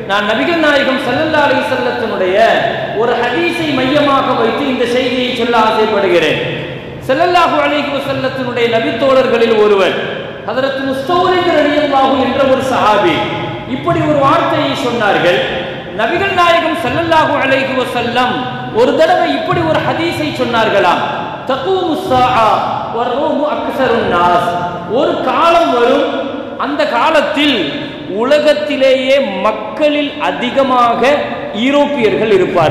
நான் நபிகள் நாயகம் ஸல்லல்லாஹு அலைஹி வஸல்லத்தினுடைய ஒரு ஹதீஸை மையமாக வைத்து இந்த செய்தியை சொல்ல ஆசைப்படுகிறேன். ஸல்லல்லாஹு அலைஹி வஸல்லத்தினுடைய நபி தோழர்களில் ஒருவர் ஹஜ்ரத் முஸ்தௌரித் ரலியல்லாஹு என்ற ஒரு சஹாபி இப்படி ஒரு வார்த்தையை சொன்னார்கள். நபிகள் நாயகம் ஸல்லல்லாஹு அலைஹி வஸல்லம் ஒரு தடவை இப்படி ஒரு ஹதீஸை சொன்னார்களாம். தகூமு ஸாஆ வர்ரூமு அக்ஸருன் நாஸ். ஒரு காலம் வரும், அந்த காலத்தில் உலகத்திலேயே மக்களில் அதிகமாக ஐரோப்பியர்கள்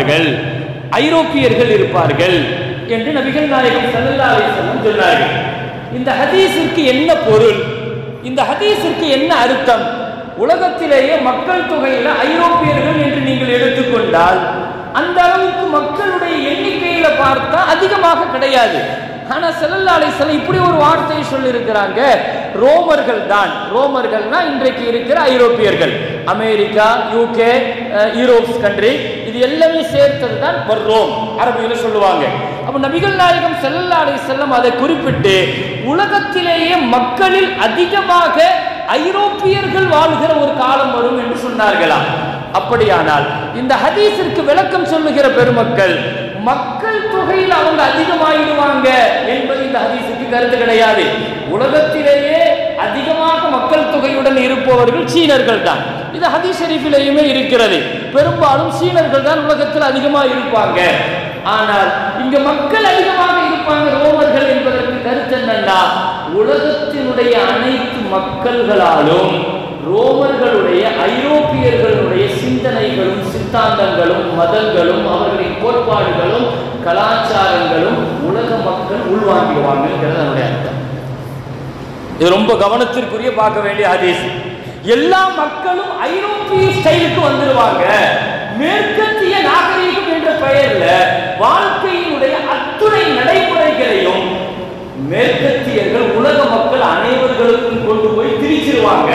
இருப்பார்கள் என்று நபிகள் நாயகம் ஸல்லல்லாஹு அலைஹி வஸல்லம் சொன்னார்கள். இந்த ஹதீஸிற்கு என்ன பொருள், இந்த ஹதீஸிற்கு என்ன அர்த்தம்? உலகத்திலேயே மக்கள் தொகையில் ஐரோப்பியர்கள் என்று நீங்கள் எடுத்துக்கொண்டால் அந்த அளவுக்கு மக்களுடைய எண்ணிக்கையில பார்த்தா அதிகமாக கிடையாது. ஆனா ஸல்லல்லாஹு அலைஹி வஸல்லம் இப்படி ஒரு வார்த்தையை சொல்லி இருக்கிறாங்க, ரோமர்கள்னா இன்றைக்கு இருக்கிற ஐரோப்பியர்கள், அமெரிக்கா, யூகே, யூரோப்ஸ் கண்ட்ரி, இது எல்லாமே சேர்த்தது தான் ரோம் அரபியில சொல்லுவாங்க. அப்ப நபிகள் நாயகம் ஸல்லல்லாஹு அலைஹி வஸல்லம் அதை குறிப்பிட்டு உலகத்திலேயே மக்களில் அதிகமாக ஐரோப்பியர்கள் வாழ்கிற ஒரு காலம் வரும் என்று சொன்னார்களாம். அப்படியானால் இந்த ஹதீஸிற்கு விளக்கம் சொல்லுகிற பெருமக்கள் மக்கள் தொகையில் அவங்க அதிகமாகிடுவாங்க என்பது இந்த ஹதீஸுக்கு கருத்து கிடையாது. உலகத்திலேயே அதிகமாக மக்கள் தொகையுடன் இருப்பவர்கள் சீனர்கள் தான். இது ஹதீஸ் ஷரீஃபிலேயுமே இருக்கிறது. பெரும்பாலும் சீனர்கள் தான் உலகத்தில் அதிகமாக இருப்பாங்க. ஆனால் இங்க மக்கள் அதிகமாக இருப்பாங்க ரோமர்கள் என்பதற்கு கருத்து என்னன்னா, உலகத்தினுடைய அனைத்து மக்கள்களாலும் ரோமர்களுடைய ஐரோப்பியர்களுடைய சிந்தனைகளும் சித்தாந்தங்களும் மதங்களும் அவர்களின் கோட்பாடுகளும் கலாச்சாரங்களும் உலக மக்கள் உள்வாங்கிடுவாங்கிறது அதனுடைய அர்த்தம். இது ரொம்ப கவனத்திற்குரிய பார்க்க வேண்டிய ஹதீஸ். எல்லா மக்களும் ஐரோப்பிய ஸ்டைலுக்கு வந்துடுவாங்க. மேற்கத்திய நாகரீகம் என்ற பெயர்ல வாழ்க்கையினுடைய அத்துணை நடைமுறைகளையும் மேற்கத்தியர்கள் உலக மக்கள் அனைவர்களுக்கும் கொண்டு போய் திரிச்சிருவாங்க.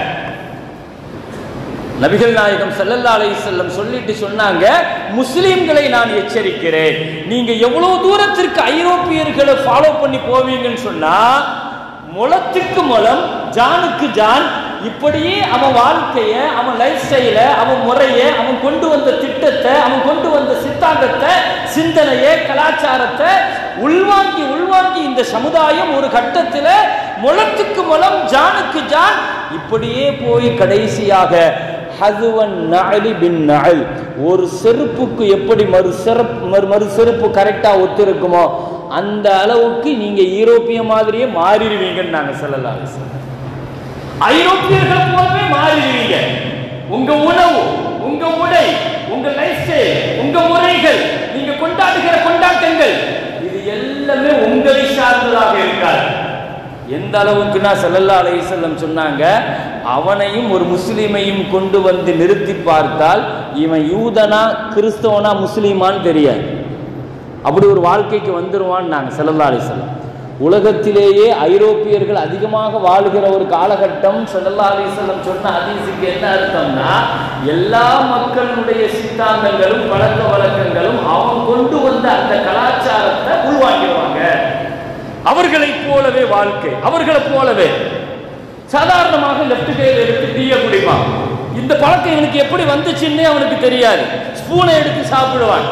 நபிகள் நாயகம் ஸல்லல்லாஹு அலைஹி வஸல்லம் சொல்லிட்டு சொன்னாங்க, முஸ்லிம்களை நான் எச்சரிக்கிறேன், நீங்க எவ்வளவு தூரத்திற்கு ஐரோப்பியர்களை ஃபாலோ பண்ணி போவீங்கன்னு சொன்னா, முளத்துக்கு முளம் ஜானுக்கு ஜான், இப்படியே அவன் வாழ்க்கைய, அவன் லைஃப் ஸ்டைல, அவன் முறைய, அவன் கொண்டு வந்த திட்டத்தை, அவன் கொண்டு வந்த சித்தாந்தத்தை, சிந்தனையை, கலாச்சாரத்தை உள்வாங்கி இந்த சமுதாயம் ஒரு கட்டத்தில் முளத்துக்கு முளம் ஜானுக்கு ஜான் இப்படியே போய் கடைசியாக ஹதுவன் நஅலி பின் நஅல், ஒரு செருப்புக்கு எப்படி மறு செருப்பு கரெக்டா ஒத்திருக்குமோ அந்த அளவுக்கு நீங்க யூரோப்பிய மாதிரியே மாறிடுவீங்கன்னு நாங்க ஸல்லல்லாஹு அலைஹி வஸல்லம். ஐரோப்பியர்கள் போலவே மாறிடுவீங்க. உங்க உணவு, உங்க உடை, உங்க லைஃப் ஸ்டைல், உங்க முறைகள், நீங்க கொண்டாடுகிற கொண்டாட்டங்கள், இது எல்லாமே உங்களை சார்ந்ததாக இருக்காது. எந்த அளவுக்குன்னா ஸல்லல்லாஹு அலைஹி வஸல்லம் சொன்னாங்க, அவனையும் ஒரு முஸ்லிமையும் கொண்டு வந்து நிறுத்தி பார்த்தால் இவன் யூதனா கிறிஸ்தவனா முஸ்லிமான்னு தெரியாது. அப்படி ஒரு வாழ்க்கைக்கு வந்துருவான்னு நாங்க ஸல்லல்லாஹு அலைஹி வஸல்லம். உலகத்திலேயே ஐரோப்பியர்கள் அதிகமாக வாழ்கிற ஒரு காலகட்டம் ஸல்லல்லாஹு அலைஹி வஸல்லம் சொன்ன ஹதீஸுக்கு என்ன அர்த்தம்னா, எல்லா மக்களுடைய சித்தாந்தங்களும் பழக்க வழக்கங்களும் அவன் கொண்டு வந்த அந்த கலாச்சாரத்தை உள்வாங்கிடுவாங்க. அவர்களைப் போலவே வாழ்க்கை, அவர்களை போலவே சாதாரணமாக லெஃப்ட் கையில் எடுத்து டீயை குடிப்பான். இந்த பழக்கம் இவனுக்கு எப்படி வந்துச்சுன்னே அவனுக்கு தெரியாது. ஸ்பூனை எடுத்து சாப்பிடுவான்.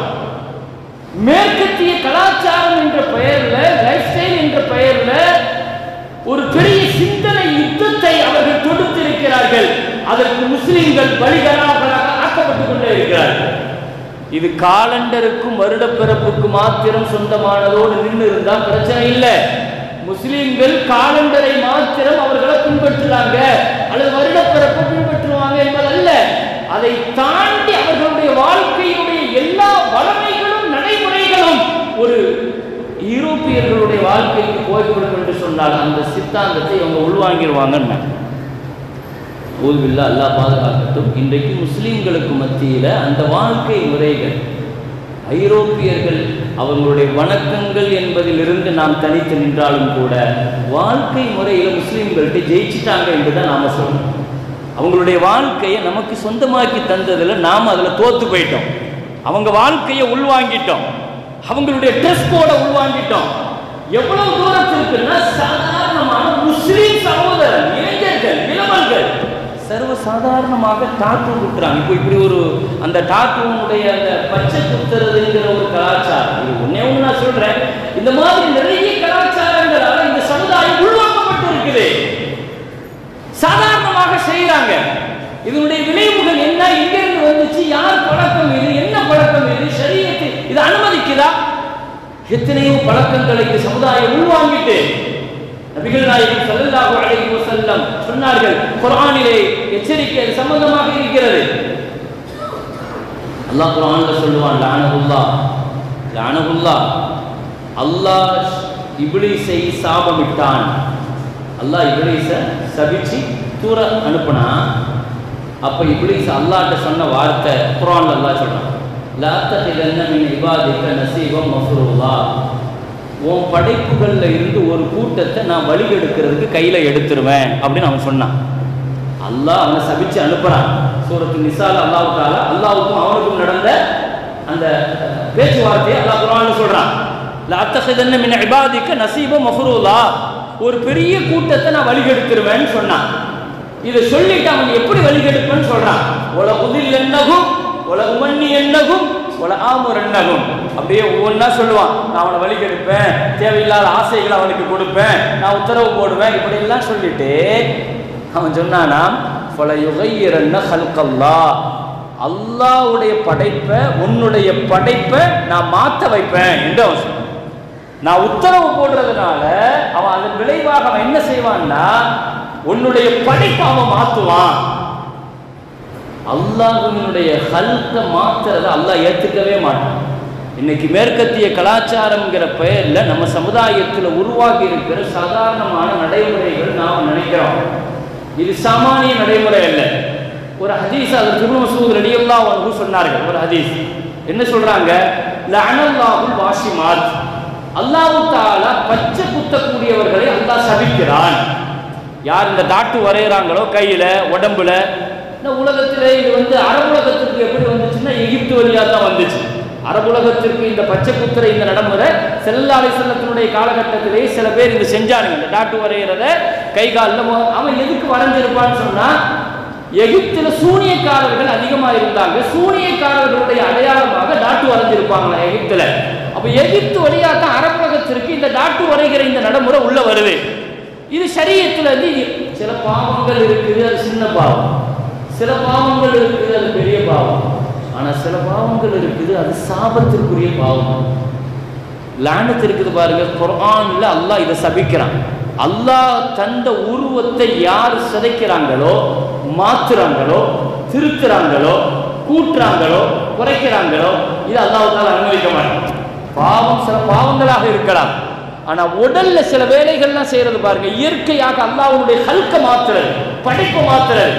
மேற்கத்திய கலாச்சாரம் என்ற பெயர்ல, லைஃப் ஸ்டைல் என்ற பெயர்ல ஒரு பெரிய சிந்தனை யுத்தத்தை அவர்கள் தொடுத்திருக்கிறார்கள். அதற்கு முஸ்லிம்கள் பலிகளாக ஆக்கப்பட்டுக் கொண்டே இருக்கிறார்கள். இது காலண்டருக்கும் வருட பிறப்புக்கு மாத்திரம் சொந்தமானதோடு நின்று இருந்தால் பிரச்சனை இல்லை. முஸ்லிம்கள் காலண்டரை மாத்திரம் அவர்களை பின்பற்றுறாங்க அல்லது வருட பிறப்பை பின்பற்றுவாங்க என்பதல்ல. அதை தாண்டி அவர்களுடைய வாழ்க்கையுடைய எல்லா வளமைகளும் நடைமுறைகளும் ஒரு யூரோப்பியர்களுடைய வாழ்க்கைக்கு போய்விடும் என்று சொன்னால் அந்த சித்தாந்தத்தை அவங்க உள்வாங்கிடுவாங்க. ஊதுபில்லா, அல்லாஹ் பாதுகாக்கட்டும். இன்றைக்கு முஸ்லீம்களுக்கு மத்தியில் அந்த வாழ்க்கை முறைகள் ஐரோப்பியர்கள் அவங்களுடைய வணக்கங்கள் என்பதிலிருந்து நாம் தனித்து நின்றாலும் கூட வாழ்க்கை முறையில் முஸ்லீம்கள்ட்ட ஜெயிச்சிட்டாங்க என்றுதான் நாம சொல்லணும். அவங்களுடைய வாழ்க்கையை நமக்கு சொந்தமாக்கி தந்ததில் நாம் அதில் தோத்து போயிட்டோம். அவங்க வாழ்க்கையை உள்வாங்கிட்டோம், அவங்களுடைய ட்ரெஸ் கோடை உள்வாங்கிட்டோம். எவ்வளவு தூரத்திற்குன்னா சாதாரணமான முஸ்லீம் சகோதரர், இளைஞர்கள், இளவல்கள் சர்வ சாதாரணமாக டாட்டூ குத்துறாங்க. இப்போ இப்படி ஒரு அந்த டாட்டூனுடைய அந்த பச்சை குத்துறதுங்கிற ஒரு கலாச்சாரம், இது ஒன்னே ஒன்று நான் சொல்றேன். இந்த மாதிரி நிறைய கலாச்சாரங்களால இந்த சமுதாயம் உள்வாங்கப்பட்டு இருக்குது. சாதாரணமாக செய்யறாங்க. இதனுடைய விளைவுகள் என்ன, எங்கிருந்து வந்துச்சு, யார் பழக்கம் இது, என்ன பழக்கம் இது, ஷரியத்து இது அனுமதிக்குதா? எத்தனையோ பழக்கங்களை இந்த சமுதாயம் உள்வாங்கிட்டு நபிகள் நாயகம் ஸல்லல்லாஹு அலைஹி வஸல்லம் சொன்னார்கள். குர்ஆனிலே எச்சரிக்கை சம்பந்தமாக இருக்கிறது. அல்லாஹ் குர்ஆன்ல சொல்லுவான், லஅனஹுல்லாஹ், அல்லாஹ் இப்லீஸை சாபமிட்டான். அல்லாஹ் இப்லீஸை சபிச்சு தூர அனுப்புனா, அப்ப இப்லீஸ் அல்லாஹ்ட்ட சொன்ன வார்த்தை குர்ஆன்ல அல்லாஹ் சொல்றான், லா தஹிதன்ன மின் இபாதிக நஸீபம் மஃரூலா, உன் படைப்புகள்ல இருந்து ஒரு கூட்டத்தை நான் வழிகெடுக்கிறதுக்கு கையில எடுத்துருவேன் அப்படின்னு அவன் சொன்னான். அல்லாஹ் அவனை சபிச்சு அனுப்புறான். சூரத்து நிசால அல்லாஹ் தஆலா அல்லாஹ்வுக்கும் அவனுக்கும் நடந்த அந்த பேச்சுவார்த்தையை அல்லாஹ் குர்ஆன்ல சொல்றான். லா தஹிதன்ன மின் இபாதிக நஸீபம் மஃரூலா, ஒரு பெரிய கூட்டத்தை நான் வழிகெடுத்துருவேன்னு சொன்னான். இதை சொல்லிட்டு அவன் எப்படி வழிகெடுப்பேன்னு சொல்றான். ஒல உதில் என்னகும் ஒல உமன்னி என்னகும் ஒல ஆமுர் என்னகும், அப்படியே ஒவ்வொன்றா சொல்லுவான். நான் அவனை வழிகெடுப்பேன், தேவையில்லாத ஆசைகளை அவனுக்கு கொடுப்பேன், நான் உத்தரவு போடுவேன், இப்படி எல்லாம் சொல்லிட்டு அவன் சொன்னானா, அல்லாஹ்வுடைய படைப்பை உன்னுடைய படைப்பை நான் மாற்ற வைப்பேன் என்று அவன் சொன்னான். நான் உத்தரவு போடுறதுனால அவன் அதன் விளைவாக அவன் என்ன செய்வான்னா, உன்னுடைய படைப்பை அவன் மாற்றுவான். அல்லாஹ்வினுடைய ஹல்க மாத்துறதை அல்லாஹ் ஏற்றுக்கவே மாட்டான். இன்னைக்கு மேற்கத்திய கலாச்சாரம்ங்கிற பெயர்ல நம்ம சமுதாயத்தில் உருவாகி இருக்கிற சாதாரணமான நடைமுறைகள் நாம் நினைக்கிறோம். இது சாமானிய நடைமுறை அல்ல. ஒரு ஹதீஸ் அதற்கு இப்னு மஸ்ஊத் ரலியல்லாஹு அன்ஹு சொன்னார்கள். ஒரு ஹதீஸ் என்ன சொல்றாங்க, லஅனல்லாஹுல் வாஷிமாத், அல்லாஹ் தஆலா பச்சை குத்தக்கூடியவர்களை அல்லாஹ் சபிக்கிறான். யார் இந்த டாட்டு வரைகிறாங்களோ கையில உடம்புல, இந்த உலகத்திலே இது அரபுலகத்திற்கு எப்படி வந்துச்சுன்னா எகிப்து வழியாக தான் வந்துச்சு. அரபுலகத்திற்கு இந்த பச்சை குத்துற இந்த நடைமுறை ஸல்லல்லாஹு அலைஹி வஸல்லத்தினுடைய காலகட்டத்திலே சில பேர் இது செஞ்சானுங்க. இந்த டாட்டு வரைகிறத கை காலில் அவன் எதுக்கு வரைஞ்சிருப்பான்னு சொன்னா, எகிப்துல சூனியக்காரர்கள் அதிகமாக இருந்தாங்க. சூனியக்காரர்களுடைய அடையாளமாக டாட்டு வரைஞ்சிருப்பாங்களா எகிப்துல. அப்ப எகிப்து வழியாக தான் அரபுலகத்திற்கு இந்த டாட்டு வரைகிற இந்த நடைமுறை உள்ள வருது. இது ஷரியத்துல சில பாவங்கள் இருக்குது, அது சின்ன பாவம். சில பாவங்கள் இருக்குது, அது பெரிய பாவம். ஆனா சில பாவங்கள் இருக்குது, அது சாபத்திற்குரிய பாவம். லானத் இருக்குது பாருங்க. குர்ஆன்ல அல்லாஹ் இதை சபிக்கிறான். அல்லாஹ் தந்த உருவத்தை யார் சிதைக்கிறாங்களோ, மாத்துறாங்களோ, திருத்துறாங்களோ, கூட்டுறாங்களோ, குறைக்கிறாங்களோ, இது அல்லாஹ் தஆலா அனுமதிக்க மாட்டான். பாவம் சில பாவங்களாக இருக்கலாம். ஆனா உடல்ல சில வேலைகள்லாம் செய்யறது பாருங்க, இயற்கையாக அல்லாஹ்வுடைய ஹல்க மாத்துறது, படைப்பை மாத்துறது,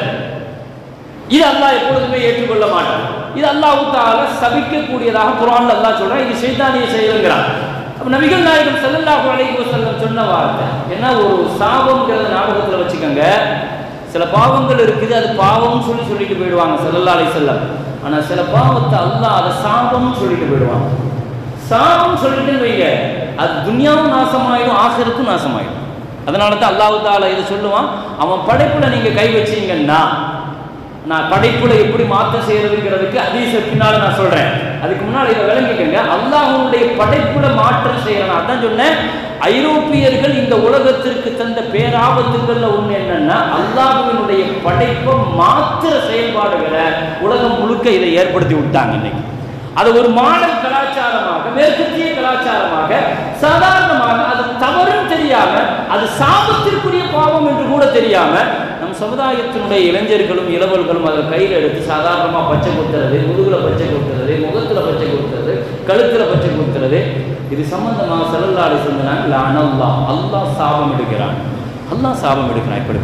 இது அல்லாஹ் எப்பொழுதுமே ஏற்றுக்கொள்ள மாட்டான். இது அல்லாஹ் தஆலா சபிக்கக்கூடியதாக குர்ஆன்ல அல்லாஹ் சொல்றான். இது ஷைத்தானிய செயல்ங்கிறான். அப்ப நபிகள் நாயகம் ஸல்லல்லாஹு அலைஹி வஸல்லம் சொன்ன வார்த்தை என்ன, ஒரு சாபம்ங்கிறத ஞாபகத்துல வச்சுக்கோங்க. சில பாவங்கள் இருக்குது, அது பாவம்னு சொல்லிட்டு போயிடுவாங்க ஸல்லல்லாஹு அலைஹி வஸல்லம். ஆனா சில பாவத்தை அல்லாஹ் அதை சாபம்னு சொல்லிட்டு போயிடுவாங்க. சாபம் சொல்லிட்டு வைங்க, அது துன்யாவும் நாசமாயிடும், ஆகிரத்தும் நாசமாயிடும். அதனால தான் அல்லாஹ் தஆலா இதை சொல்லுவான், அவன் படைப்புல நீங்க கை வச்சீங்கன்னா, நான் படைப்புல எப்படி மாற்றம் செய்யறதுங்கிறதுக்கு ஹதீஸை பின்னால நான் சொல்றேன். அதுக்கு முன்னாடி இதை விளங்கிக்கங்க. அல்லாஹ்வுடைய படைப்புல மாற்றம் செய்யறேன். அதான் சொன்னேன், ஐரோப்பியர்கள் இந்த உலகத்திற்கு தந்த பேராபத்துக்கள்ல ஒண்ணு என்னன்னா, அல்லாஹ்வினுடைய படைப்பை மாற்ற செயல்பாடுகளை உலகம் முழுக்க இதை ஏற்படுத்தி விட்டாங்க. இன்னைக்கு அது ஒரு மாடல் கலாச்சாரமாக, மேற்கத்திய கலாச்சாரமாக, சாதாரணமாக, அது தவறுன்னு தெரியாம, அது சாபத்திற்குரிய பாவம் என்று கூட தெரியாம, நம் சமுதாயத்தினுடைய இளைஞர்களும் இளவல்களும் அதை கையில் எடுத்து சாதாரணமா பச்சை குத்துறது, முதுகுல பச்சை குத்துறது, முகத்துல பச்சை குத்துறது, கழுத்துல பச்சை குத்துறது, இது சம்பந்தமாக ஸல்லல்லாஹு அலைஹி வஸல்லம் சொன்னாங்க, லஅனல்லாஹ், அல்லாஹ் சாபம் எடுக்கிறான். அல்லாஹ் சாபம் எடுக்கிறான். இப்படி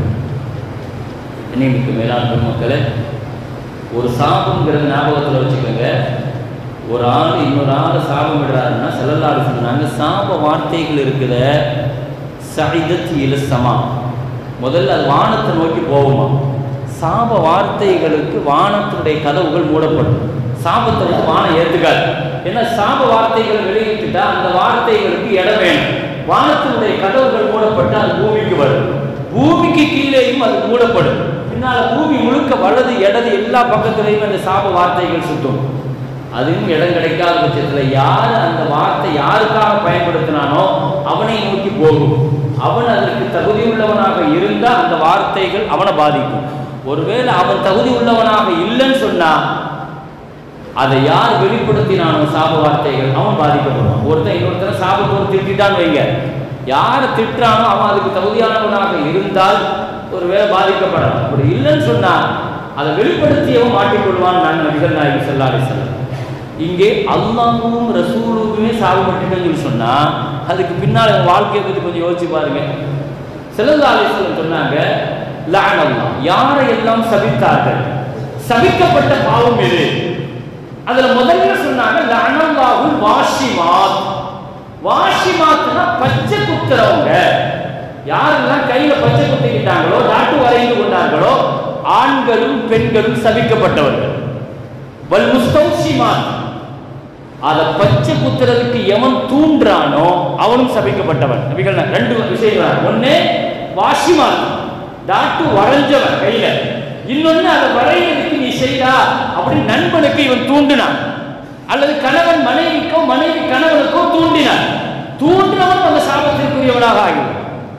இன்னைக்கு மேலான பெருமக்களே, ஒரு சாபம்ங்கிறது ஞாபகத்தில் வச்சுக்கோங்க. ஒரு ஆள் இன்னொரு ஆளை சாபம் விடுறாருன்னா ஸல்லல்லாஹு அலைஹி வஸல்லம் சொன்னாங்க, சாப வார்த்தைகள் இருக்குத சஇதத் இலஸ்ஸமா, முதல்ல அது வானத்தை நோக்கி போகுமா. சாப வார்த்தைகளுக்கு வானத்தினுடைய கதவுகள் மூடப்படும். சாபத்தை வந்து வானம் ஏற்றுக்காது. ஏன்னா சாப வார்த்தைகள் வெளியிட்டுட்டா அந்த வார்த்தைகளுக்கு இடம் வேணும். வானத்தினுடைய கதவுகள் மூடப்பட்டு அது பூமிக்கு வரும். பூமிக்கு கீழேயும் அது மூடப்படும். பின்னால பூமி முழுக்க வலது இடது எல்லா பக்கத்திலையும் அந்த சாப வார்த்தைகள் சுத்தும். அதுவும் இடம் கிடைக்காத பட்சத்தில் யார் அந்த வார்த்தை யாருக்காக பயன்படுத்தினானோ அவனை நோக்கி போகும். அவன் அதற்கு தகுதி உள்ளவனாக இருந்தால் அந்த வார்த்தைகள் அவனை பாதிக்கும். ஒருவேளை அவன் தகுதி உள்ளவனாக இல்லைன்னு சொன்னா அதை யார் வெளிப்படுத்தினானோ சாப வார்த்தைகள் அவன் பாதிக்கப்படுவான். ஒருத்தன் இன்னொருத்தனை சாபத்தோடு திட்டான்னு வைங்க, யாரை திட்டானோ அவன் அதுக்கு தகுதியானவனாக இருந்தால் ஒருவேளை பாதிக்கப்படலாம். அப்படி இல்லைன்னு சொன்னா அதை வெளிப்படுத்தியவன் மாட்டிக்கொள்வான். நான் நபிகள் நாயகம் ஸல்லல்லாஹு அலைஹி வஸல்லம் இங்கே அல்லாஹ்வும் ரசூலுக்குமே சாபப்பட்டுன்னு சொல்லி சொன்னா அதுக்கு பின்னால் வாழ்க்கையை பற்றி கொஞ்சம் யோசிச்சு பாருங்க. ஸல்லல்லாஹு அலைஹி வஸல்லம் சொன்னாங்க, லஅனல்லாஹ், யாரை எல்லாம் சபித்தார்கள், சபிக்கப்பட்ட பாவம் எது? அதுல முதல்ல சொன்னாங்க லஅனல்லாஹுல் வாஷிமாத். வாஷிமாத்னா பச்சை குத்துறவங்க, யாரெல்லாம் கையில பச்சை குத்திக்கிட்டாங்களோ நாட்டு வரைந்து கொண்டார்களோ ஆண்களும் பெண்களும் சபிக்கப்பட்டவர்கள். வல் முஸ்தௌஷிமாத், அதை பச்சை குத்துறதுக்கு எவன் தூண்டுறானோ அவனும் சபிக்கப்பட்டவன். நபிகள் ரெண்டு விஷயம், ஒண்ணு வாஷிமாத் டாட்டு வரைஞ்சவன் கையில, இன்னொன்னு அதை வரைகிறதுக்கு நீ செய்தா அப்படி நண்பனுக்கு இவன் தூண்டினான், அல்லது கணவன் மனைவிக்கோ மனைவி கணவனுக்கோ தூண்டினான், தூண்டினவன் அந்த சாபத்திற்குரியவனாக ஆகிவிடும்.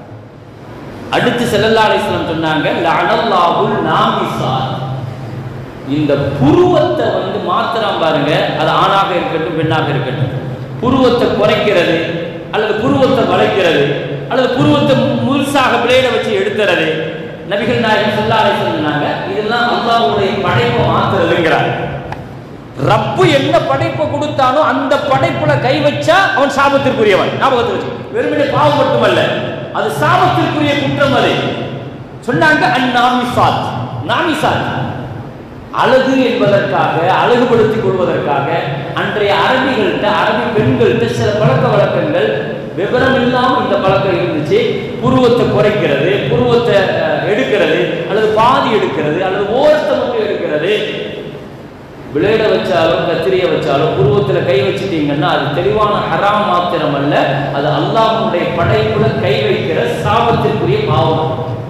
அடுத்து ஸல்லல்லாஹு அலைஹி வஸல்லம் சொன்னாங்க லஅனல்லாஹுல் நாமிசாத், இந்த புருவத்தை மாத்திரம் பாருங்க, அது ஆணாக இருக்கட்டும் பெண்ணாக இருக்கட்டும், புருவத்தை குறைக்கிறது அல்லது புருவத்தை வளைக்கிறது அல்லது புருவத்தை முழுசாக பிளேட வச்சு எடுத்துறது, நபிகள் நாயகம் ஸல்லல்லாஹு அலைஹி வஸல்லம் சொன்னாங்க இதெல்லாம் அல்லாஹ்வுடைய படைப்பை மாத்துறதுங்கிறார். ரப்பு என்ன படைப்பை கொடுத்தானோ அந்த படைப்புல கை வச்சா அவன் சாபத்திற்குரியவன். ஞாபகத்தை வச்சு, வெறுமனே பாவம் மட்டுமல்ல, அது சாபத்திற்குரிய குற்றம். அது சொன்னாங்க அந்நாமிசாத், நாமிசாத் அழகு என்பதற்காக, அழகுபடுத்திக் கொள்வதற்காக அன்றைய அரபிகள்கிட்ட, அரபி பெண்கள்கிட்ட சில பழக்க வழக்கங்கள் விவரம் இல்லாமல் இந்த பழக்கம் இருந்துச்சு. புருவத்தை குறைக்கிறது, புருவத்தை எடுக்கிறது, அல்லது பாதி எடுக்கிறது, அல்லது ஓரத்தை மட்டும் எடுக்கிறது. விளையாட வச்சாலும் கத்திரியை வச்சாலும் புருவத்தில் கை வச்சுட்டீங்கன்னா அது தெளிவான ஹராம் மாத்திரம் அல்ல, அது அல்லாஹ்வுடைய படைப்புல கை வைக்கிற சாபத்திற்குரிய பாவம்.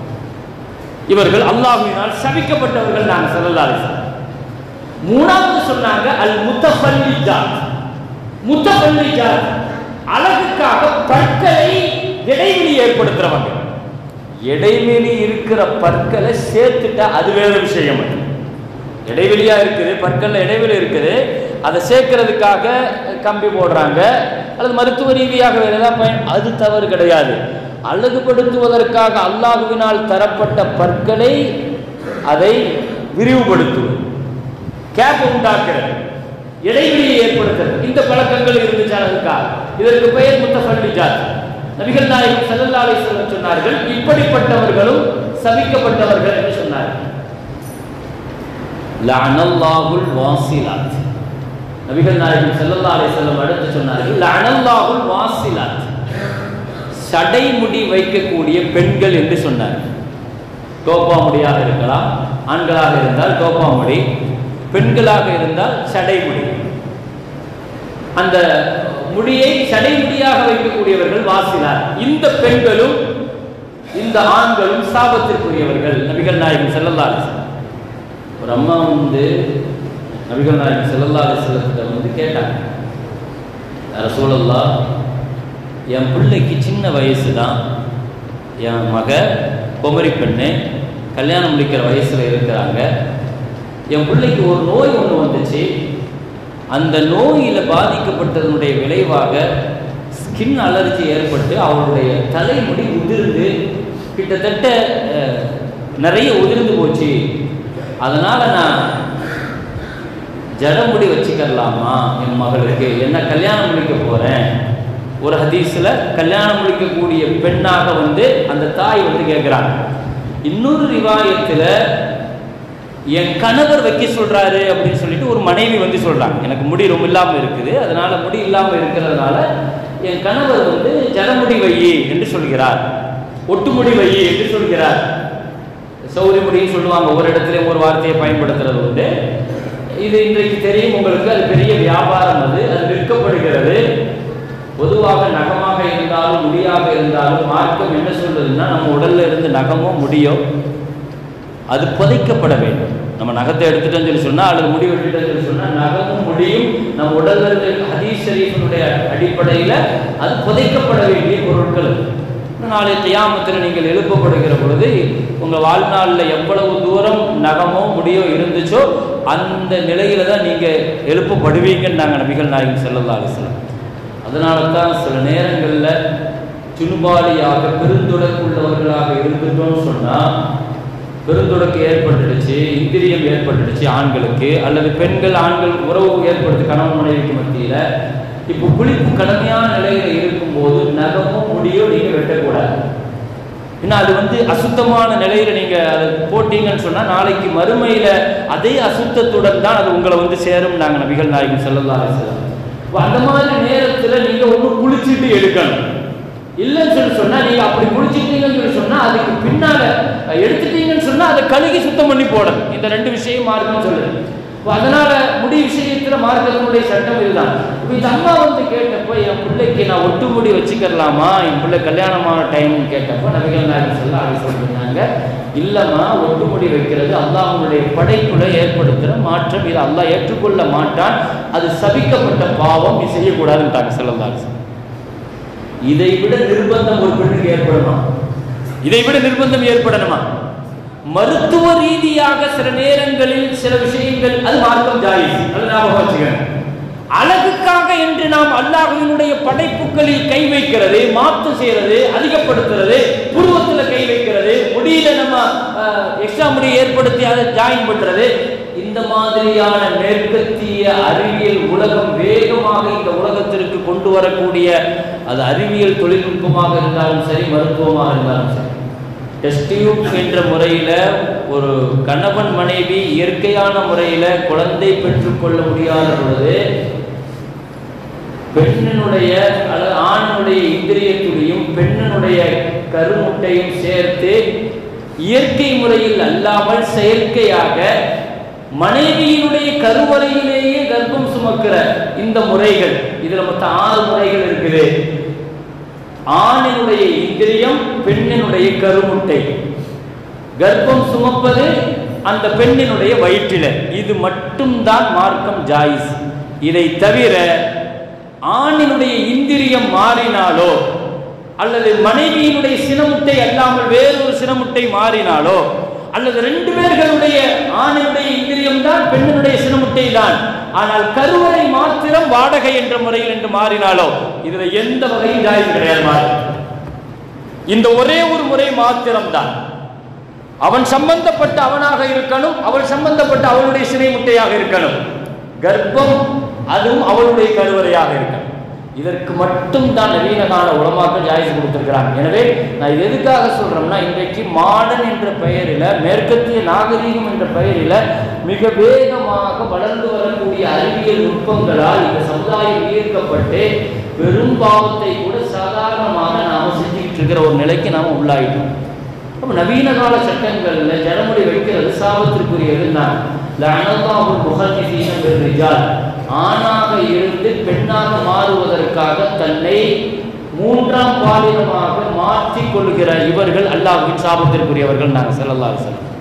இவர்கள் அல்லாஹ்வினால் சபிக்கப்பட்டவர்கள். நாங்கள் ஸல்லல்லாஹு அலைஹி வஸல்லம் மூணாவது சொன்னாங்க அல் முத்தஃபல்லிஜாத். முத்தஃபல்லிஜாத் அழகுக்காக பற்களை இடைவெளி ஏற்படுத்துறவங்க. இடைவெளி இருக்கிற பற்களை சேர்த்துட்டா அது வேற விஷயம். இடைவெளியா இருக்குது, பற்கள்ல இடைவெளி இருக்குது, அதை சேர்க்கிறதுக்காக கம்பி போடுறாங்க அல்லது மருத்துவ ரீதியாக வேற ஏதாவது அது தவறு கிடையாது. அழகுபடுத்துவதற்காக அல்லாஹ்வினால் தரப்பட்ட பற்களை அதை விரிவுபடுத்துவது, கேப் உண்டாக்குறது, இடைவெளியை ஏற்படுத்துறது, இந்த பழக்கங்கள் இருந்துச்சு அழகுக்காக. இதற்கு பெயர் முத்தஃபல்லிஜாத். நபிகள் நாயகம் ஸல்லல்லாஹு அலைஹி வஸல்லம் சொன்னார்கள் இப்படிப்பட்டவர்களும் சபிக்கப்பட்டவர்கள் என்று சொன்னார்கள். லஅனல்லாஹுல் வாசிலாத். நபிகள் நாயகம் ஸல்லல்லாஹு அலைஹி வஸல்லம் அடுத்து சொன்னார்கள் லஅனல்லாஹுல் வாசிலாத், சடைமுடி வைக்கக்கூடிய பெண்கள் என்று சொன்னார்கள். டோப்பாமுடியாக இருக்கலாம், ஆண்களாக இருந்தால் டோப்பாமுடி, பெண்களாக இருந்தால் சடைமுடி. அந்த முடியை சடைமுடியாக வைக்கக்கூடியவர்கள் வாசிலார். இந்த பெண்களும் இந்த ஆண்களும் சாபத்திற்குரியவர்கள். நபிகள் நாயகம் ஸல்லல்லாஹு அலைஹி வஸல்லம் ஒரு அம்மா நபிகள் நாயகம் ஸல்லல்லாஹு அலைஹி வஸல்லம் கேட்டாங்க, ரசூலல்லாஹ், என் பிள்ளைக்கு சின்ன வயசு தான், என் மக குமரி பெண்ணு கல்யாணம் முடிக்கிற வயசில் இருக்கிறாங்க, என் பிள்ளைக்கு ஒரு நோய் ஒன்று வந்துச்சு, அந்த நோயில் பாதிக்கப்பட்டதனுடைய விளைவாக ஸ்கின் அலர்ஜி ஏற்பட்டு அவருடைய தலைமுடி உதிர்ந்து கிட்டத்தட்ட நிறைய உதிர்ந்து போச்சு, அதனால் நான் ஜடமுடி வச்சுக்கலாமா என் மகளுக்கு, என்ன கல்யாணம் முடிக்க போகிறேன். ஒரு ஹதீஸில் கல்யாணம் முடிக்கக்கூடிய பெண்ணாக அந்த தாய் கேட்குறாங்க. இன்னொரு ரிவாயத்தில் என் கணவர் வைக்க சொல்கிறாரு அப்படின்னு சொல்லிட்டு ஒரு மனைவி சொல்கிறாங்க, எனக்கு முடி ரொம்ப இல்லாமல் இருக்குது, அதனால் முடி இல்லாமல் இருக்கிறதுனால என் கணவர் ஜடமுடி வையி என்று சொல்கிறார், ஒட்டுமுடி வையி என்று சொல்கிறார். சௌரி முடின்னு சொல்லுவாங்க, ஒரு இடத்துலையும் ஒரு வார்த்தையை பயன்படுத்துறது உண்டு. இது இன்றைக்கு தெரியும் உங்களுக்கு, அது பெரிய வியாபாரம், அது விற்கப்படுகிறது. பொதுவாக நகமாக இருந்தாலும் முடியாக இருந்தாலும் மார்க்கம் என்ன சொல்றதுன்னா, நம்ம உடல்ல இருந்து நகமோ முடியோ அது புதைக்கப்பட வேண்டும். நம்ம நகத்தை எடுத்துட்டோன்னு சொல்லி சொன்னால் அல்லது முடி வெட்டிட்டோன்னு சொல்லி சொன்னால் நகமும் முடியும் நம் உடல் ஹதீஸ் ஷரீஃபினுடைய அடிப்படையில் அது புதைக்கப்பட வேண்டிய பொருட்கள். நாளைய கியாமத்தில் நீங்கள் எழுப்பப்படுகிற பொழுது உங்கள் வாழ்நாளில் எவ்வளவு தூரம் நகமோ முடியோ இருந்துச்சோ அந்த நிலையில தான் நீங்கள் எழுப்பப்படுவீங்கன்னு நாங்கள் நபிகள் நாயகம் ஸல்லல்லாஹு அலைஹி வஸல்லம். அதனால தான் சில நேரங்களில் துணுபாலியாக பெருந்தொடக்குள்ளவர்களாக இருந்துட்டோம்னு சொன்னால் பெருந்தொடக்கு ஏற்பட்டுடுச்சு, இந்திரியம் ஏற்பட்டுடுச்சு ஆண்களுக்கு, அல்லது பெண்கள் ஆண்கள் உறவு ஏற்படுத்து கணவன் மனைவிக்கு மத்தியில். இப்போ குளிப்பு கடமையான நிலையில இருக்கும்போது நகமோ முடியோ நீங்கள் வெட்டக்கூடாது. ஏன்னா அது அசுத்தமான நிலையில நீங்கள் அதை போட்டீங்கன்னு சொன்னால் நாளைக்கு மறுமையில் அதே அசுத்தத்துடன் தான் அது உங்களை சேரும் நாங்கள் நபிகள் நாயகம் ஸல்லல்லாஹு அலைஹி வஸல்லம். அந்த மாதிரி நேரத்தில் நீங்கள் ஒன்று குளிச்சுட்டு எடுக்கணும். இல்லைன்னு சொல்லி சொன்னால் நீங்கள் அப்படி குளிச்சுட்டீங்கன்னு சொல்லி சொன்னால் அதுக்கு பின்னால் எடுத்துட்டீங்கன்னு சொன்னால் அதை கழுகி சுத்தம் பண்ணி போடணும். இந்த 2 விஷயம் மார்க்கம் சொல்லுது. அதனால முடி விஷயத்தில் மார்க்கத்தினுடைய சட்டம் இதுதான். இப்போ இந்த அம்மா கேட்டப்போ என் பிள்ளைக்கு நான் ஒட்டு முடி வச்சுக்கலாமா, என் பிள்ளை கல்யாணமான டைம்னு கேட்டப்போ நபிகள் நாயகம் ஸல்லல்லாஹு அலைஹி வஸல்லம் சொன்னாங்க, இல்லைம்மா ஒட்டு முடி வைக்கிறது அல்லாஹ்வுடைய படைப்புல ஏற்படுத்துகிற மாற்றம், இதை அல்லாஹ் ஏற்றுக்கொள்ள மாட்டான், அது சபிக்கப்பட்ட பாவம், நீ செய்யக்கூடாதுன்ட்டாங்க ஸல்லல்லாஹு அலைஹி வஸல்லம். இதை விட நிர்பந்தம் ஒரு பெண்ணுக்கு ஏற்படணுமா? இதை விட நிர்பந்தம் ஏற்படணுமா? மருத்துவ ரீதியாக சில நேரங்களில் சில விஷயங்கள் அது மார்க்கம் ஜாயிஸ், அது ஞாபகம் வச்சுக்கணும். அழகுக்காக என்று நாம் அல்லாஹ்வினுடைய படைப்புகளில் கை வைக்கிறது, மாற்றம் செய்யறது, அதிகப்படுத்துறது, புருவத்தில் கை வைக்கிறது, முடியில நம்ம எக்ஸ்ட்ரா முடி ஏற்படுத்தி அதை ஜாயின் பண்றது, இந்த மாதிரியான மேற்கத்திய அறிவியல் உலகம் வேகமாக இந்த உலகத்திற்கு கொண்டு வரக்கூடிய அது அறிவியல் தொழில்நுட்பமாக இருந்தாலும் சரி, மருத்துவமாக இருந்தாலும் சரி, டெஸ்ட் டியூப் என்ற முறையில் ஒரு கணவன் மனைவி இயற்கையான முறையில் குழந்தை பெற்றுக்கொள்ள முடியாத பொழுது பெண்ணினுடைய அல்லது ஆணினுடைய இந்திரியத்துடையும் பெண்ணினுடைய கருமுட்டையும் சேர்த்து இயற்கை முறையில் அல்லாமல் செயற்கையாக மனைவியினுடைய கருவறையிலேயே கர்ப்பம் சுமக்கிற இந்த முறைகள், இதுல மொத்தம் 6 முறைகள் இருக்குது. ஆணினுடைய இந்திரியம், பெண்ணினுடைய கருமுட்டை, கர்ப்பம் சுமப்பது அந்த பெண்ணினுடைய வயிற்றில, இது மட்டும்தான் மார்க்கம் ஜாயிஸ். இதை தவிர ஆணினுடைய இந்திரியம் மாறினாலோ அல்லது மனைவியினுடைய சினமுட்டை அல்லாமல் வேறொரு சினமுட்டை மாறினாலோ அல்லது 2 பேர்களுடைய ஆணினுடைய இந்திரியம் தான் பெண்ணினுடைய சினமுட்டை தான், ஆனால் கருவறை மாத்திரம் வாடகை என்ற முறையில் என்று மாறினாலோ இதுல எந்த வகையும் ஜாயிஸ் கிடையாது. இந்த ஒரே ஒரு முறை மாத்திரம் தான். அவன் சம்பந்தப்பட்ட அவனாக இருக்கணும், அவள் சம்பந்தப்பட்ட அவளுடைய சினை முட்டையாக இருக்கணும், கர்ப்பம் அதுவும் அவளுடைய கருவறையாக இருக்கணும். இதற்கு மட்டும் தான் நவீன கால உலமாக்கள் ஜாயிஸ் கொடுத்திருக்கிறாங்க. எனவே நான் இது எதுக்காக சொல்றோம்னா, இன்றைக்கு மாடர்ன் என்ற பெயரில், மேற்கத்திய நாகரீகம் என்ற பெயரில் மிக வேகமாக வளர்ந்து வரக்கூடிய அறிவியல் நுட்பங்களால் இந்த சமுதாயம் ஈர்க்கப்பட்டு பெரும் பாவத்தை கூட சாதாரணமாக நாம் செஞ்சுக்கிட்டு இருக்கிற ஒரு நிலைக்கு நாம் உள்ளாயிட்டோம். அப்போ நவீன கால சட்டங்களில் ஜனமுடி வைக்கிறது சாபத்திற்குரியது தான். ஆணாக இருந்து பெண்ணாக மாறுவதற்காக தன்னை 3ஆம் பாலினமாக மாற்றிக் கொள்கிற இவர்கள் அல்லாஹ்வின் சாபத்திற்குரியவர்கள். நாங்கள் ஸல்லல்லாஹு அலைஹி வஸல்லம்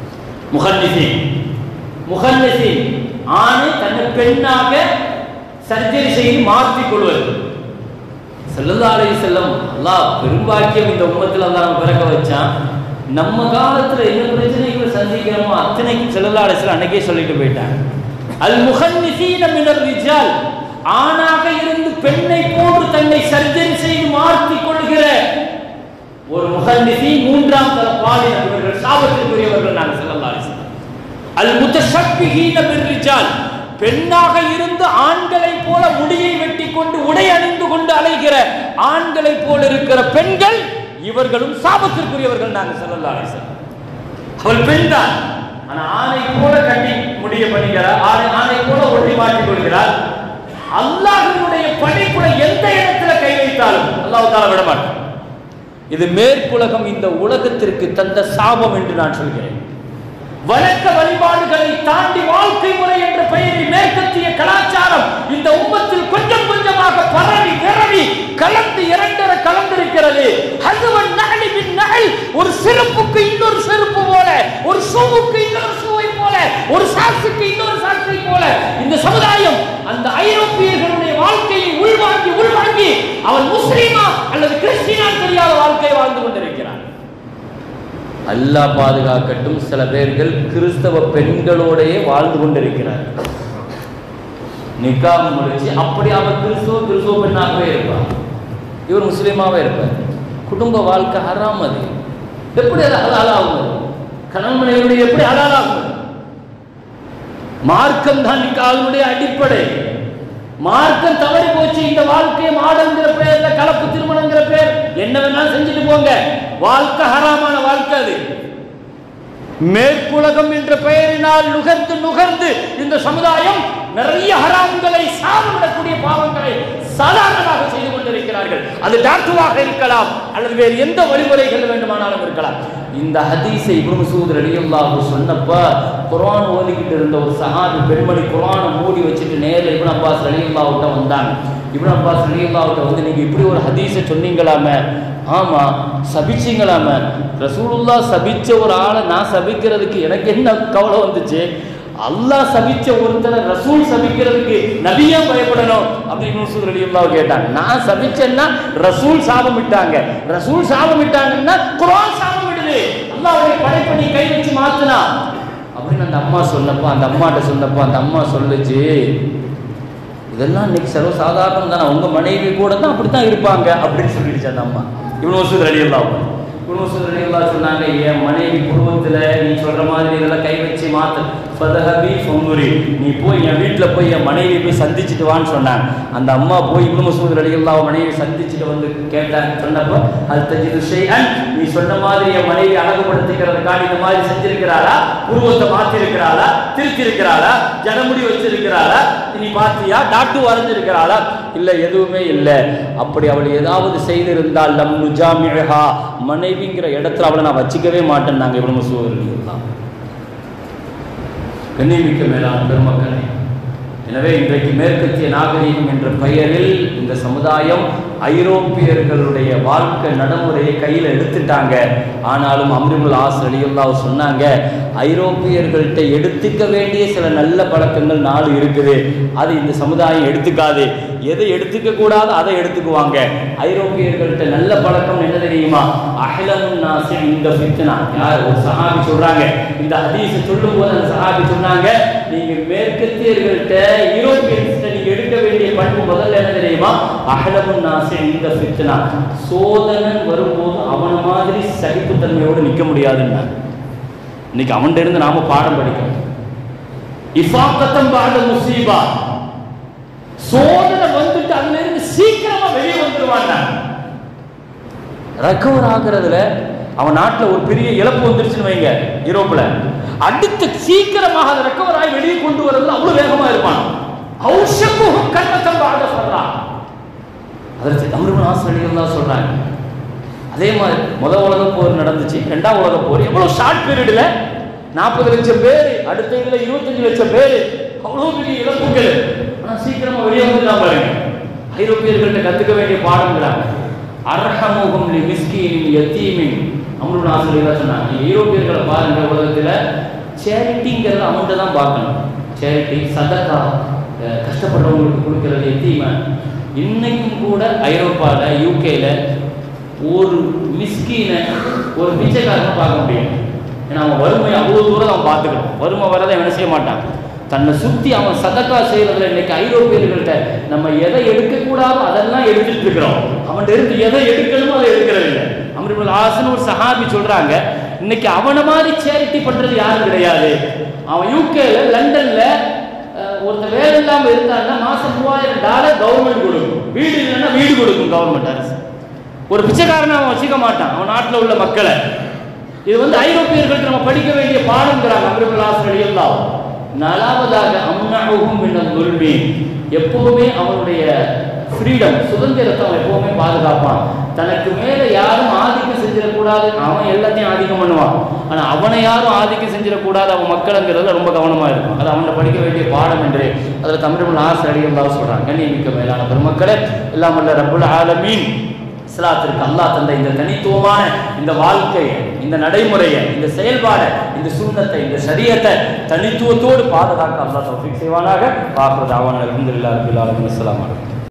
முஹன்னஸீன் ஆணை தன்னை பெண்ணாக சர்ஜரி செய்து மாற்றிக் கொள்வது. ஸல்லல்லாஹு அலைஹி வஸல்லம் அல்லாஹ் பெரும்பாக்கியம் இந்த உம்மத்தில் அல்லாஹ் பிறக்க வச்சான். நம்ம காலத்தில் என்ன பிரச்சனைகளை சந்திக்கிறோமோ அத்தனைக்கு ஸல்லல்லாஹு அலைஹி வஸல்லம் அன்னைக்கே சொல்லிட்டு போயிட்டாங்க. அல் முஹன்னஸீன மினர் ரிஜால், ஆணாக இருந்து பெண்ணை போன்று தன்னை சர்ஜரி செய்து மாற்றிக் கொள்கிற ஒரு முஹன்னஸீன் 3ஆம் தர பாலினர்கள் சாபத்திற்குரியவர்கள். நாங்கள் ஸல்லல்லாஹு அலைஹி வஸல்லம் அல் முத்தஷப்பிஹீன பிர் ரிஜால், பெண்ணாக இருந்து ஆண்களை போல முடியை வெட்டி கொண்டு உடை அணிந்து கொண்டு அலைகிற ஆண்களை போல இருக்கிற பெண்கள் இவர்களும் சாபத்திற்குரியவர்கள். நாங்கள் ஸல்லல்லாஹு அலைஹி வஸல்லம் அவள் பெண் தான், ஆனா ஆணை போல கட்டி முடிய பண்ணிக்கிறார், ஆணை போல ஒட்டி மாற்றிக் கொள்கிறார். அல்லாஹ்வுடைய படைப்புல எந்த இடத்துல கை வைத்தாலும் அல்லாஹ் தஆலா விட மாட்டான். இது மேற்புலகம் இந்த உலகத்திற்கு தந்த சாபம் என்று நான் சொல்கிறேன். வணக்க வழிபாடுகளை தாண்டி வாழ்க்கை முறை என்ற பெயரில் மேற்கத்திய கலாச்சாரம் இந்த உம்மத்தில் கொஞ்சம் கொஞ்சமாக பரவி நிரவி கலந்து இரண்டர கலந்திருக்கிறது. ஒரு செருப்புக்கு இன்னொரு செருப்பு போல, ஒரு ஷூவுக்கு இன்னொரு ஷூவை போல, ஒரு சாக்ஸுக்கு இன்னொரு சாக்ஸை போல இந்த சமுதாயம் அந்த ஐரோப்பியர்களுடைய வாழ்க்கையை உள்வாங்கி அவன் முஸ்லிமா அல்லது கிறிஸ்டியனா தெரியாத வாழ்க்கையை வாழ்ந்து கொண்டிருக்கிறான். அல்லாஹ் பாதுகாக்கட்டும். சில பேர்கள் கிறிஸ்தவ பெண்களோடையே வாழ்ந்து கொண்டிருக்கிறார்கள். நிக்காஹ் முடிச்சு அப்படி அவர் கிறிஸ்துவ பெண்ணாகவே இருப்பார், இவர் முஸ்லீமாவே இருப்பார். குடும்ப வாழ்க்கை ஹராம். அது எப்படி அது ஹலால் ஆகும்? கணவன் மனைவியுடைய எப்படி ஹலால் ஆகும்? மார்க்கம் தான் நிக்காஹ்வுடைய அடிப்படை. மார்க்கம் தவறி போச்சு. இந்த வாழ்க்கை மாடங்கிற பேர்ல, கலப்பு திருமணங்கிற பேர், என்ன வேணாலும் செஞ்சுட்டு போங்க, வாழ்க்கை ஹராமான வாழ்க்கை. அது மேற்குலகம் என்ற பெயரினால் நுகர்ந்து இந்த சமுதாயம் நிறைய ஹராம்களை, சாபமிடக்கூடிய பாவங்களை சாதாரணமாக செய்து கொண்டிருக்கிறார்கள். அது டாக்டராக இருக்கலாம் அல்லது வேறு எந்த வழிமுறைகள் வேண்டுமானாலும் இருக்கலாம். இந்த ஹதீஸை இப்னு மஸ்ஊத் ரலியல்லாஹு சொன்னப்ப குர்ஆன் ஓதிக்கிட்டு இருந்த ஒரு சஹாபி பெண்மணி குர்ஆனை மூடி வச்சுட்டு நேரா இப்னு அப்பாஸ் ரலியல்லாஹு கிட்ட வந்தாங்க. இப்னு அப்பாஸ் ரலியல்லாஹு கிட்ட வந்து, நீங்க இப்படி ஒரு ஹதீஸை சொன்னீங்களாமே? ஆமா. சபிச்சீங்களாமே? ரசூலுல்லாஹ் சபிச்ச ஒரு ஆளை நான் சபிக்கிறதுக்கு எனக்கு என்ன கவலை வந்துச்சு? அல்லாஹ் சபிச்ச ஒருத்தரை ரசூல் சபிக்கிறதுக்கு நபியா பயப்படணும் அப்படின்னு இப்னு மஸ்ஊத் ரலியல்லாஹு கேட்டாங்க. நான் சபிச்சேன்னா ரசூல் சாபமிட்டாங்க, ரசூல் சாபமிட்டாங்கன்னா குர்ஆன் சாபமிடுது, அல்லாஹ்வுடைய படைப்பை கை வச்சு மாத்துனா அப்படின்னு அந்த அம்மா சொன்னப்போ, அந்த அம்மாட்ட சொன்னப்போ அந்த அம்மா சொல்லுச்சு, இதெல்லாம் இன்னைக்கு சர்வசாதாரணம் தானே, உங்க மனைவி கூட தான் அப்படித்தான் இருப்பாங்க அப்படின்னு சொல்லிடுச்சு அந்த அம்மா. இப்னு மஸ்ஊத் ரலியல்லாஹு சொன்னாங்க, என் மனைவி குடும்பத்துல நீ சொல்ற மாதிரி இதெல்லாம் கை வச்சு மாத்த ஃபதஹபி ஃபுமுரி, நீ போய் என் வீட்டில் போய் என் மனைவி போய் சந்திச்சுட்டு வான்னு சொன்னாங்க. அந்த அம்மா போய் இப்னு மஸ்ஊத் ரலியல்லாஹு மனைவி சந்திச்சுட்டு வந்து கேட்டாங்க. சொன்னப்போ அது தஜிது ஷைஅன், நீ சொன்ன மாதிரி என் மனைவி அழகுபடுத்திக்கிறதுக்காக இந்த மாதிரி செஞ்சிருக்கிறாளா, உருவத்தை மாற்றிருக்கிறாளா, திருத்திருக்கிறாளா, ஜனமுடி வச்சிருக்கிறாளா, நீ பார்த்தியா, டாட்டு வரைஞ்சிருக்கிறாளா? இல்ல, எதுவுமே இல்லை. அப்படி அவள் ஏதாவது செய்திருந்தால் லம் நுஜாமிஹா, மனைவிங்கிற இடத்துல அவளை நான் வச்சுக்கவே மாட்டேன் நாங்க இப்னு மஸ்ஊத் ரலியல்லாஹு. கண்ணியமிக்க மேலான பெருமக்களே, எனவே இன்றைக்கு மேற்கத்திய நாகரீகம் என்ற பெயரில் இந்த சமுதாயம் ஐரோப்பியர்களுடைய வாழ்க்கை நடைமுறையை கையில் எடுத்துட்டாங்க. ஆனாலும் அம்ர் இப்னுல் ஆஸ் ரலியல்லாஹு சொன்னாங்க, ஐரோப்பியர்கள்ட்ட எடுத்துக்க வேண்டிய சில நல்ல பழக்கங்கள் 4 இருக்குது, அது இந்த சமுதாயம் எடுத்துக்காது. எதை எடுத்துக்க கூடாது அதை எடுத்துக்குவாங்க. ஐரோப்பியர்கள்ட்ட நல்ல பழக்கம் என்ன தெரியுமா? அஹ்லமுன் நாஸி இந்த ஃபித்னா. யார்? ஒரு சஹாபி சொல்றாங்க. இந்த ஹதீஸை சொல்லும் போது அந்த சஹாபி சொன்னாங்க, நீங்க மேற்கத்தியர்கள்ட்ட, யூரோப்பியன்ஸ்ட்ட நீங்க எடுக்க வேண்டிய பண்பு முதல்ல என்ன தெரியுமா? அஹ்லமுன் நாஸி இந்த ஃபித்னா. சோதனன் வரும்போது அவன மாதிரி சகிப்புத்தன்மையோடு நிற்க முடியாதுன்னா, இன்னைக்கு அவன்கிட்ட இருந்து நாம பாடம் படிக்கணும். இஃபாகத்தம் பாத முசீபா, சோதனை வந்துட்டு அதுல இருந்து சீக்கிரமா வெளியே வந்துருவான். ரெக்கவர் ஆகுறதுல அவன் நாட்டில் ஒரு பெரிய இழப்பு வந்துருச்சுன்னு வைங்க, யூரோப்ல, அடுத்து சீக்கிரமாக அதை ரெக்கவர் ஆகி வெளியே கொண்டு வரதுல அவ்வளவு வேகமா இருப்பான். ஔஷகுஹும் கன்னத்தம் பாத ஃபர்ரா. அதற்கு அம்ர் இப்னு ஆஸ் ரலியல்லாஹு சொல்றாங்க. அதே மாதிரி முதல் உலகப் போர் நடந்துச்சு, 2ஆம் உலகப் போர் எவ்வளவு ஷார்ட் பீரியட்ல 40 லட்சம் பேர், அடுத்த இதுல 25 லட்சம் பேர், அவ்வளவு பெரிய இழப்புகள். ஆனா சீக்கிரமா வெளியே வந்துடலாம் பாருங்க. ஐரோப்பியர்கள்ட்ட கத்துக்க வேண்டிய பாடங்கிறாங்க. அர்ஹமுஹும் லி மிஸ்கீனின் யதீமின். அம்ர் இப்னு ஆஸ் ரலியல்லாஹு சொன்னாங்க, ஐரோப்பியர்களை பாருங்க, உலகத்துல சேரிட்டிங்கிறத அவன்கிட்ட தான் பார்க்கணும். சேரிட்டி, சதகா, கஷ்டப்படுறவங்களுக்கு கொடுக்கறது, யதீமை. இன்னைக்கும் கூட ஐரோப்பால, யூகேல ஒரு மிஸ்கீனை, ஒரு பிச்சைக்காரனை பார்க்க முடியும். ஏன்னா அவன் வறுமையை அவ்வளவு தூரம் அவன் பார்த்துக்கணும். வறுமை வரதை அவன் செய்ய மாட்டான். தன்னை சுற்றி அவன் சதக்கா செய்யறதுல இன்னைக்கு ஐரோப்பியர்கள்ட்ட நம்ம எதை எடுக்கக்கூடாதோ அதெல்லாம் எடுத்துட்டு இருக்கிறோம். அவன் இருந்து எதை எடுக்கணுமோ அதை எடுக்கிறது இல்லை. அம்ர் இப்னுல் ஆஸ்னு ஒரு சஹாபி சொல்றாங்க, இன்னைக்கு அவனை மாதிரி சேரிட்டி பண்றது யாரும் கிடையாது. அவன் யூகேல, லண்டன்ல ஒருத்தர் வேலை இல்லாமல் இருந்தாங்கன்னா மாசம் $3000 கவர்மெண்ட் கொடுக்கும். வீடு இல்லைன்னா வீடு கொடுக்கும் கவர்மெண்ட், அரசு. ஒரு பிச்சைக்காரனை அவன் வச்சுக்க மாட்டான் அவன் நாட்டில் உள்ள மக்களை. இது ஐரோப்பியர்களுக்கு நம்ம படிக்க வேண்டிய பாடங்கிறாங்க அம்ர் இப்னுல் ஆஸ் ரலியல்லாஹு. 4வதாக அம்னஹும் மினல் துல்மி, எப்பவுமே அவனுடைய ஃப்ரீடம், சுதந்திரத்தை அவன் எப்பவுமே பாதுகாப்பான். தனக்கு மேல யாரும் ஆதிக்கம் செஞ்சிடக்கூடாது, அவன் எல்லாத்தையும் ஆதிக்கம் பண்ணுவான். ஆனா அவனை யாரும் ஆதிக்கம் செஞ்சிடக்கூடாது, அவன் மக்கள்ங்கிறதுல ரொம்ப கவனமா இருக்கும். அது அவனை படிக்க வேண்டிய பாடம் என்று அதில் அம்ர் இப்னுல் ஆஸ் ரலியல்லாஹு சொல்றாங்க. கண்ணியமிக்க மேலான பெருமக்களே, எல்லாம் வல்ல ரப்புல் ஆலமீன் இஸ்லாத்திற்கு அல்லாஹ் தந்த இந்த தனித்துவமான இந்த வாழ்க்கையை, இந்த நடைமுறையை, இந்த செயல்பாடை, இந்த சுன்னத்தை, இந்த ஷரியத்தை தனித்துவத்தோடு பாதுகாக்க அல்லாஹ் தௌஃபீக் செய்வானாக. வாஹிரு தஅவானா அல்ஹம்துலில்லாஹி ரப்பில் ஆலமீன். அஸ்ஸலாமு அலைக்கும்.